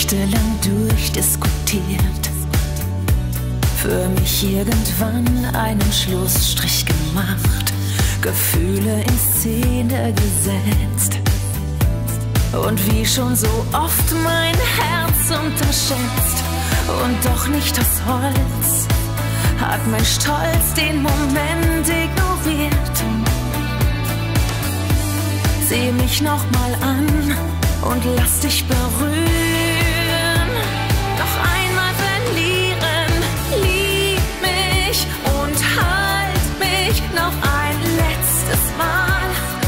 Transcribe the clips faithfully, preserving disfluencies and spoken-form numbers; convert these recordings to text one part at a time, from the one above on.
nächtelang durchdiskutiert, für mich irgendwann einen Schlussstrich gemacht, Gefühle in Szene gesetzt. Und wie schon so oft mein Herz unterschätzt und doch nicht das Holz, hat mein Stolz den Moment ignoriert. Sieh mich noch mal an und lass dich berühren. Noch einmal verlieren, lieb mich und halt mich noch ein letztes Mal.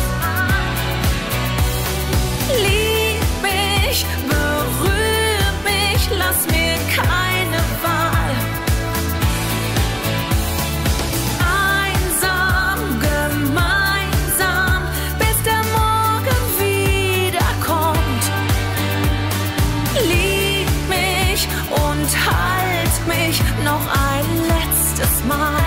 Lieb mich, berühr mich, lass mir keine Wahl. Einsam, gemeinsam, bis der Morgen wiederkommt. Lieb mich und halt mich noch ein letztes Mal.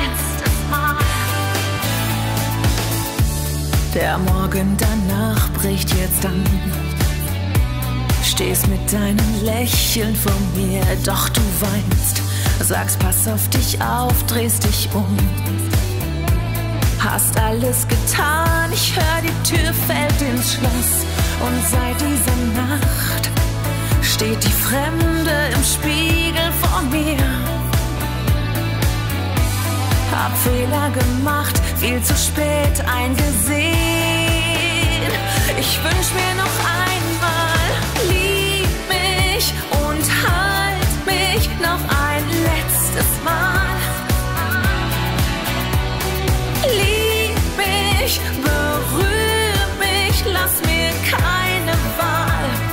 Der Morgen danach bricht jetzt an. Stehst mit deinem Lächeln vor mir, doch du weinst. Sagst, pass auf dich auf, drehst dich um. Hast alles getan, ich hör, die Tür fällt ins Schloss. Und seit dieser Nacht steht die Fremde im Spiegel vor mir. Hab Fehler gemacht, viel zu spät eingesehen. Ich wünsch mir noch einmal, lieb mich und halt mich noch ein letztes Mal. Lieb mich, berühr mich, lass mir keine Wahl.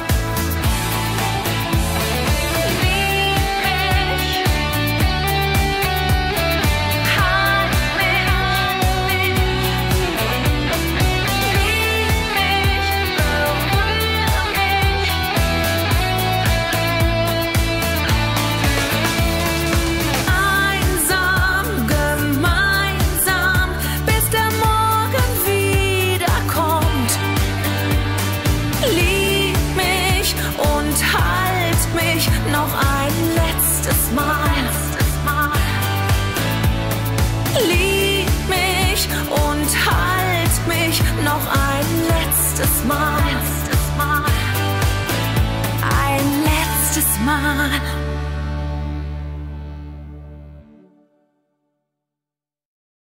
Noch ein letztes Mal. Lieb mich und halt mich noch ein letztes Mal. Ein letztes Mal.